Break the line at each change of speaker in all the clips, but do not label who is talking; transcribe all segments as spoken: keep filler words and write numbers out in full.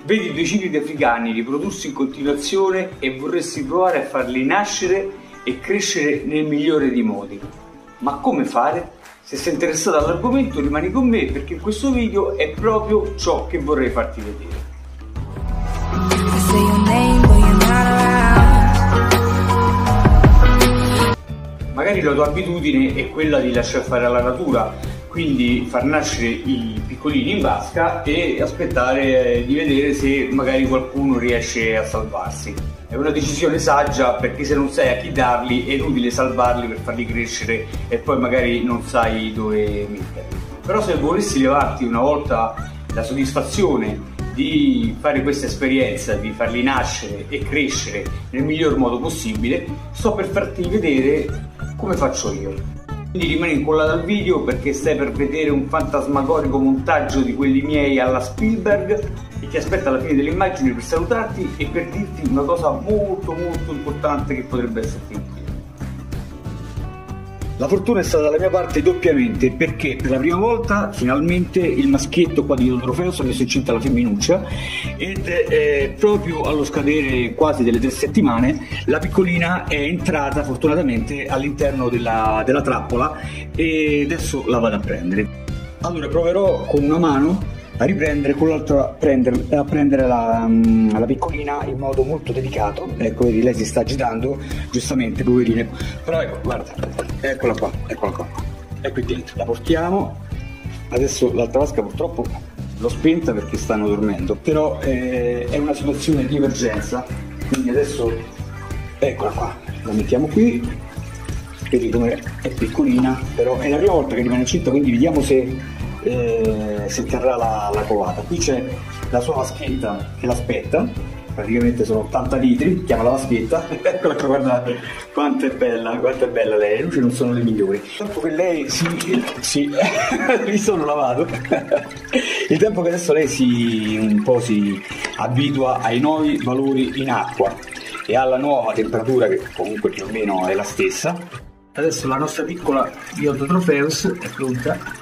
Vedi due cipridi africani riprodursi in continuazione e vorresti provare a farli nascere e crescere nel migliore dei modi. Ma come fare? Se sei interessato all'argomento rimani con me, perché in questo video è proprio ciò che vorrei farti vedere. Magari la tua abitudine è quella di lasciare fare alla natura, quindi far nascere i piccolini in vasca e aspettare di vedere se magari qualcuno riesce a salvarsi. È una decisione saggia, perché se non sai a chi darli è inutile salvarli per farli crescere e poi magari non sai dove metterli. Però se volessi levarti una volta la soddisfazione di fare questa esperienza, di farli nascere e crescere nel miglior modo possibile, sto per farti vedere come faccio io. Quindi rimani incollato al video, perché stai per vedere un fantasmagorico montaggio di quelli miei alla Spielberg, e ti aspetta alla fine delle immagini per salutarti e per dirti una cosa molto molto importante che potrebbe esserti utile. La fortuna è stata dalla mia parte doppiamente, perché per la prima volta finalmente il maschietto qua di Iodotrofeus ha messo incinta la femminuccia, ed eh, proprio allo scadere quasi delle tre settimane la piccolina è entrata fortunatamente all'interno della, della trappola, e adesso la vado a prendere. Allora proverò con una mano a riprendere, con l'altra a prendere, a prendere la, la piccolina in modo molto delicato. Ecco, vedi, lei si sta agitando, giustamente, poverina, però ecco, guarda, eccola qua, eccola qua, è qui dentro, la portiamo. Adesso l'altra vasca purtroppo l'ho spenta perché stanno dormendo, però eh, è una situazione di emergenza, quindi adesso eccola qua, la mettiamo qui. Vedi come è piccolina, però è la prima volta che rimane incinta, quindi vediamo se Eh, se terrà la, la covata. Qui c'è la sua vaschetta che l'aspetta, praticamente sono ottanta litri, chiama la vaschetta. Eccola qua, guardate quanto è bella, quanto è bella lei. Le luci non sono le migliori. Il tempo che lei si, si mi sono lavato il tempo che adesso lei si un po' si abitua ai nuovi valori in acqua e alla nuova temperatura, che comunque più o meno è la stessa. Adesso la nostra piccola Iodotrofeus è pronta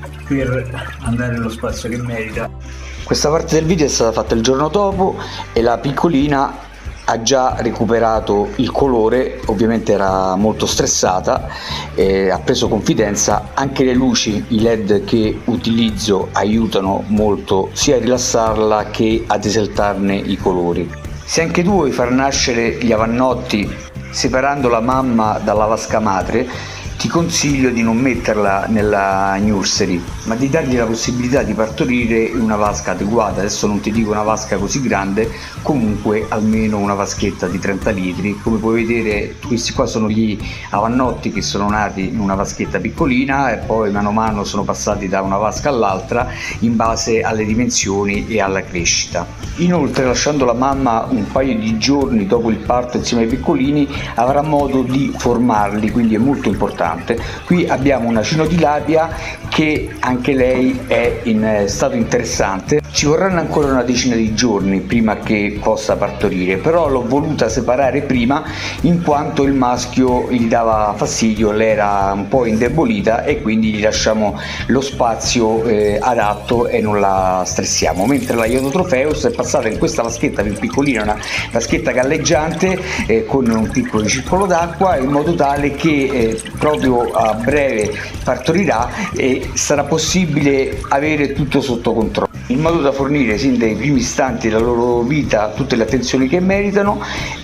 per andare nello spazio che merita. Questa parte del video è stata fatta il giorno dopo e la piccolina ha già recuperato il colore, ovviamente era molto stressata, eh, ha preso confidenza. Anche le luci, i led che utilizzo aiutano molto sia a rilassarla che ad esaltarne i colori. Se anche tu vuoi far nascere gli avannotti separando la mamma dalla vasca madre, ti consiglio di non metterla nella nursery, ma di dargli la possibilità di partorire in una vasca adeguata. Adesso non ti dico una vasca così grande, comunque almeno una vaschetta di trenta litri. Come puoi vedere, questi qua sono gli avannotti che sono nati in una vaschetta piccolina e poi mano a mano sono passati da una vasca all'altra in base alle dimensioni e alla crescita. Inoltre, lasciando la mamma un paio di giorni dopo il parto insieme ai piccolini, avrà modo di formarli, quindi è molto importante. Qui abbiamo una Cynodilapia che anche lei è in stato interessante. Ci vorranno ancora una decina di giorni prima che possa partorire, però l'ho voluta separare prima in quanto il maschio gli dava fastidio, lei era un po' indebolita e quindi gli lasciamo lo spazio eh, adatto e non la stressiamo. Mentre la Iodotrofeus è passata in questa vaschetta più piccolina, una vaschetta galleggiante eh, con un piccolo circolo d'acqua, in modo tale che eh, proprio a breve partorirà e sarà possibile avere tutto sotto controllo, in modo da fornire sin dai primi istanti della loro vita tutte le attenzioni che meritano.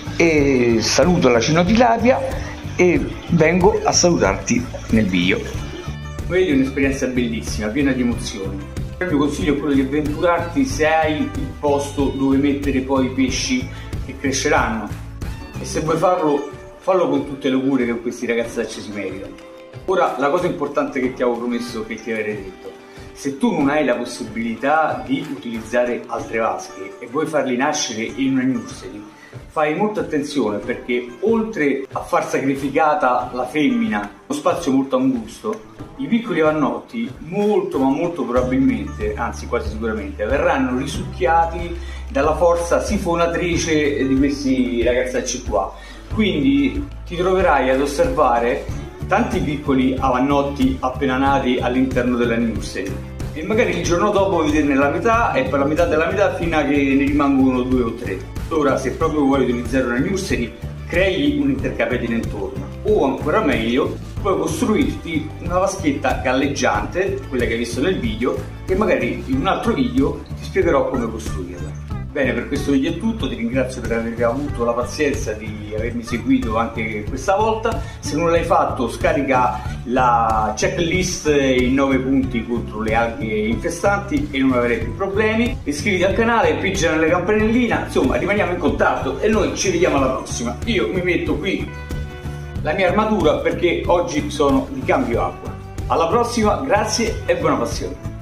E saluto la Cynodilapia e vengo a salutarti nel video. Vedi, è un'esperienza bellissima, piena di emozioni. Il mio consiglio è quello di avventurarti se hai il posto dove mettere poi i pesci che cresceranno, e se vuoi farlo, fallo con tutte le cure che questi ragazzacci si meritano. Ora, la cosa importante che ti avevo promesso, che ti avrei detto: se tu non hai la possibilità di utilizzare altre vasche e vuoi farli nascere in una nursery, fai molta attenzione, perché oltre a far sacrificata la femmina, uno spazio molto angusto, i piccoli avannotti molto ma molto probabilmente, anzi quasi sicuramente, verranno risucchiati dalla forza sifonatrice di questi ragazzacci qua. Quindi ti troverai ad osservare tanti piccoli avannotti appena nati all'interno della nursery, e magari il giorno dopo vederne la metà e per la metà della metà fino a che ne rimangono due o tre. Ora, se proprio vuoi utilizzare una nursery, crei un intercapedine intorno, o ancora meglio puoi costruirti una vaschetta galleggiante, quella che hai visto nel video, e magari in un altro video ti spiegherò come costruirla. Bene, per questo video è tutto, ti ringrazio per aver avuto la pazienza di avermi seguito anche questa volta. Se non l'hai fatto, scarica la checklist in nove punti contro le alghe infestanti e non avrai più problemi. Iscriviti al canale, piccia nella campanellina, insomma rimaniamo in contatto e noi ci vediamo alla prossima. Io mi metto qui la mia armatura perché oggi sono di cambio acqua. Alla prossima, grazie e buona passione!